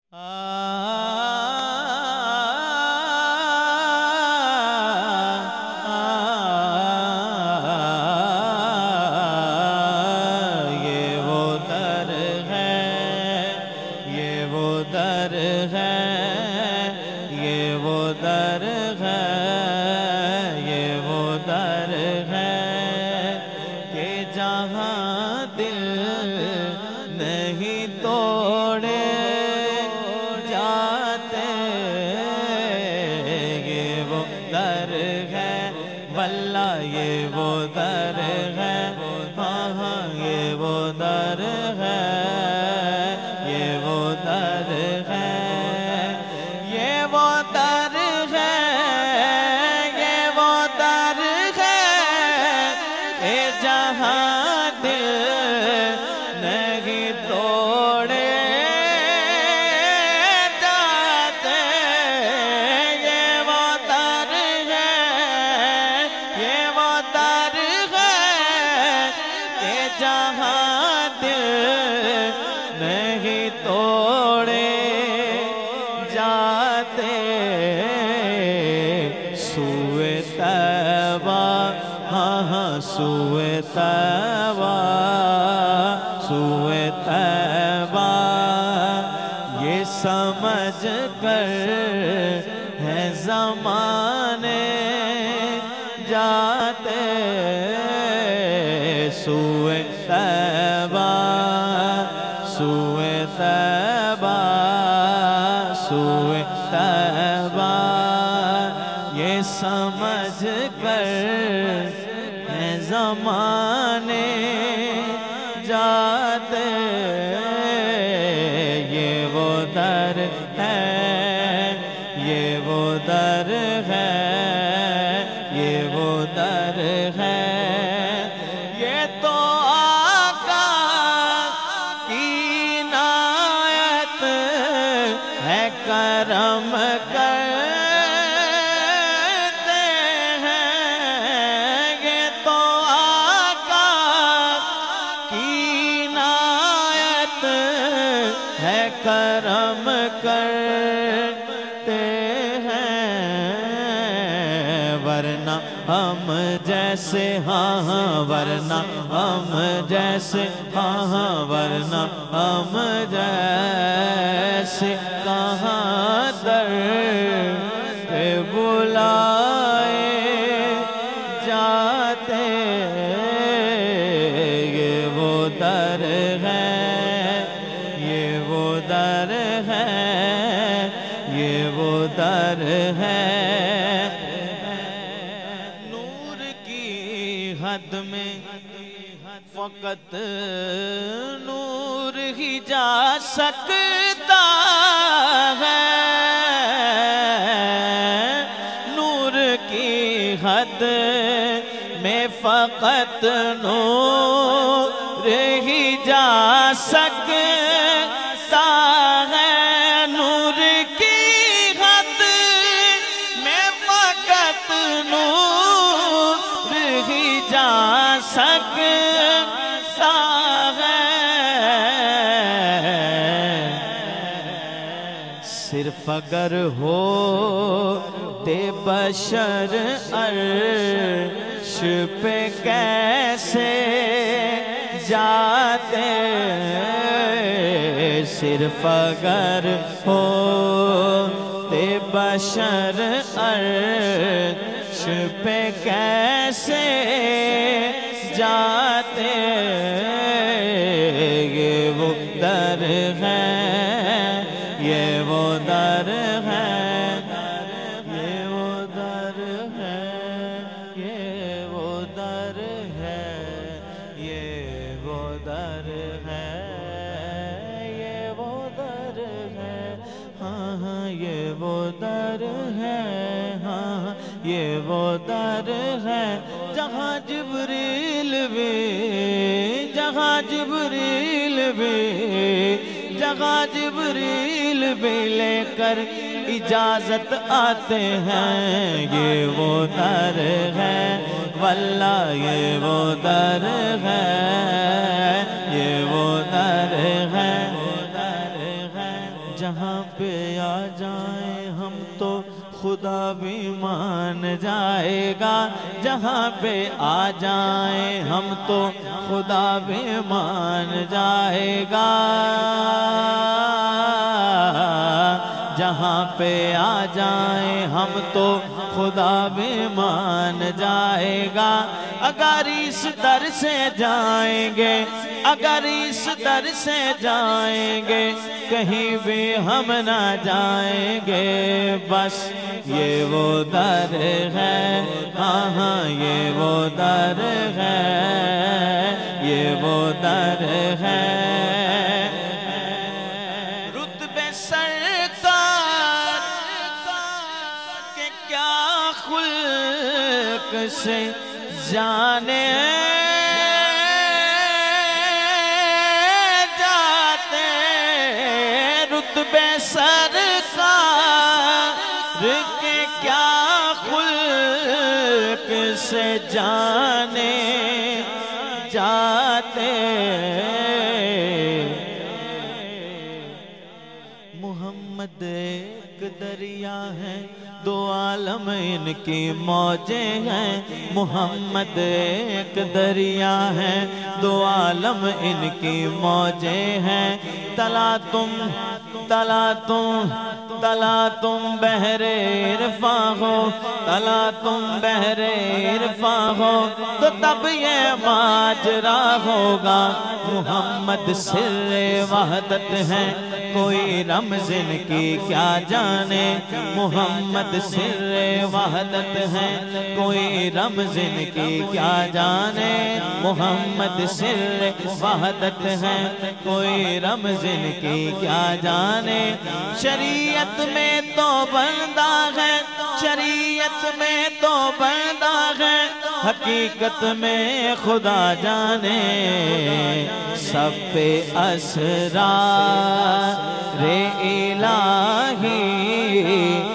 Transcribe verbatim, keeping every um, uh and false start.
یہ وہ در ہے، یہ وہ در ہے، یہ وہ در ہے، یہ وہ در ہے کہ جہاں دل نہیں توڑے جاتے، یہ وہ در ہے، واللہ یہ وہ در ہے، ہاں ہاں یہ وہ در ہے، یہ وہ در ہے، یہ وہ در ہے، یہ وہ در ہے کہ جہاں دل نہیں توڑے جاتے، یہ وہ در ہے، یہ وہ در ہے کہ جہاں دل نہیں توڑے جاتے، سوئے طیبہ، ہاں ہاں سوئے طیبہ، سوئے طیبہ یہ سمجھ کر ہے زمانے جاتے، سوئے طیبہ، سوئے طیبہ، سوئے طیبہ یہ سمجھ کر ہے زمانے جاتے، یہ وہ در ہے، یہ وہ در ہے، یہ وہ در ہے، یہ تو آقا کی عنایت ہے، کرم کرتے ہیں، یہ تو آقا کی عنایت ہے، کرم کرتے ہیں، ورنہ ہم جیسے ہاں ہاں، ورنہ ہم جیسے ہاں ہاں، ورنہ ہم جیسے کہاں در پہ بلائے جاتے، یہ وہ در ہے، یہ وہ در ہے، یہ وہ در ہے، نور کی حد میں فقط نور ہی جا سکتا ہے، نور کی حد میں فقط نور ہی جا سکتا ہے، نور کی حد میں فقط نور ہی جا سکتا ہے، صرف اگر ہو تے بشر عرش پہ کیسے جاتے، صرف اگر ہو تے بشر عرش پہ کیسے جاتے، یہ وہ در ہے، یہ وہ در ہے، یہ وہ در ہے، یہ وہ در ہے، یہ وہ در ہے، یہ وہ در ہے، ہاں ہاں یہ وہ در ہے، ہاں یہ وہ در ہے، جہاں جبریل بھی، جہاں جبریل بھی، جہاں جبریل بھی لے کر اجازت آتے ہیں، یہ وہ در ہے، واللہ یہ وہ در ہے، یہ وہ در ہے، جہاں پہ آ جائیں ہم تو خدا بھی مان جائے گا، جہاں پہ آ جائیں ہم تو خدا بھی مان جائے گا، جہاں پہ آ جائیں ہم تو خدا بھی مان جائے گا۔ اگر اس در سے جائیں گے، اگر اس در سے جائیں گے، کہیں بھی ہم نہ جائیں گے، بس یہ وہ در ہے، ہاں ہاں یہ وہ در ہے، یہ وہ در ہے۔ رتبے سرکار کہ کیا خلق سے جانے جاتے، رتبے سرکار کے کیا خلق سے جانے جاتے۔ محمد ایک دریا ہے، دو عالم ان کی موجیں ہیں، محمد ایک دریا ہے، دو عالم ان کی موجیں ہیں، تلا تم تلا تم تلا تم بحر عرفاں ہو، تلا تم بحر عرفاں ہو، تو تب یہ ماجرا ہوگا۔ محمد سر وحدت ہے، کوئی رمز ان کی کیا جانے، محمد سر وحدت ہے، کوئی رمز ان کی کیا جانے، محمد سر وحدت ہے، کوئی رمز ان کی کیا جانے۔ شریعت میں تو بندہ ہے، شریعت میں تو بندہ ہے، حقیقت میں خدا جانے، سب پہ اسرار الہی